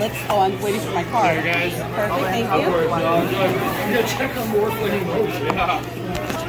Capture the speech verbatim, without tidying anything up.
let's. Oh, I'm waiting for my card. Sorry, guys. Perfect. Thank you. I'm gonna check on more for emotion.